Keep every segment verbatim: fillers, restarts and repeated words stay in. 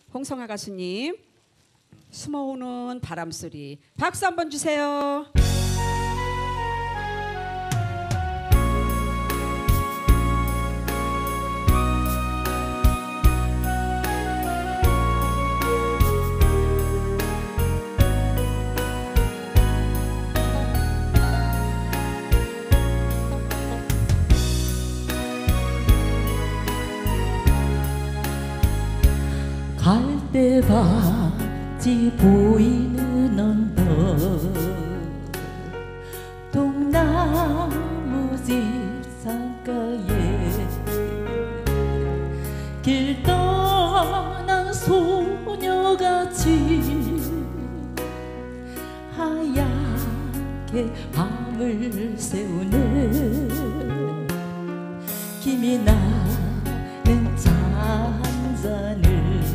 홍성아 가수님 숨어오는 바람소리 박수 한번 주세요. 갈대밭이 보이는 언덕 동나무집 산가에 길 떠난 소녀같이 하얗게 밤을 새우네 김이 나는 잔잔을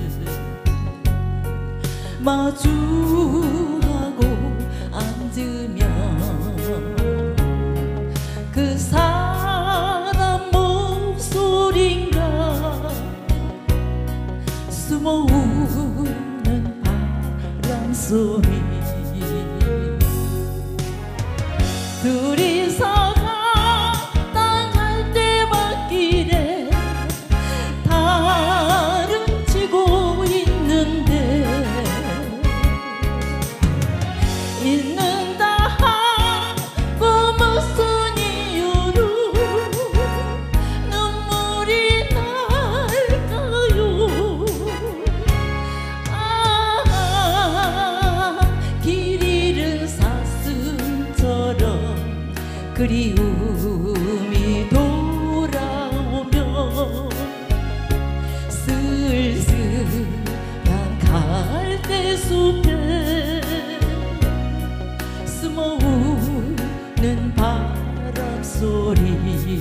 마주하고 앉으면 그 사람 목소리인가 숨어오는 바람소리 둘이서 갔다 갈 때만길에 달은 지고 있는데 있는다 하고 무슨 이유로 눈물이 날까요. 아, 길 잃은 사슴처럼 그리움이 돌아오면 쓸쓸한 갈대숲에 숨어오는 바람소리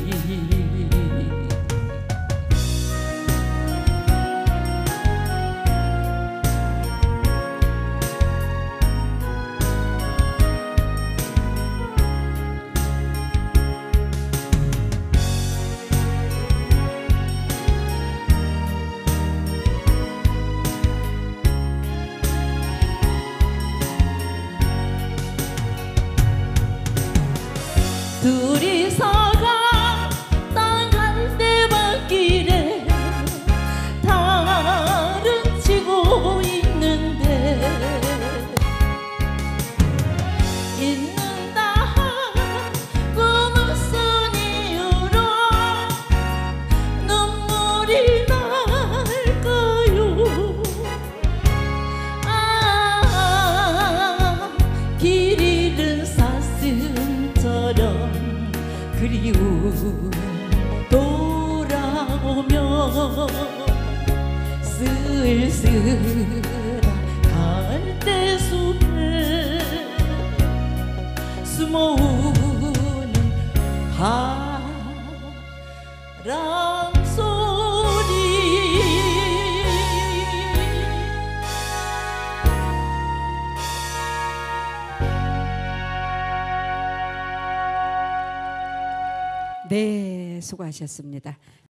둘이서 갔다 갈 때만길에 달은 지고 있는데 있는다 하고 무슨 이유로 눈물이 날까요. 아, 길 잃은 사슴처럼 그리움 돌아오면 쓸쓸한 갈대숲에 숨어오는 바람소리 네, 수고하셨습니다.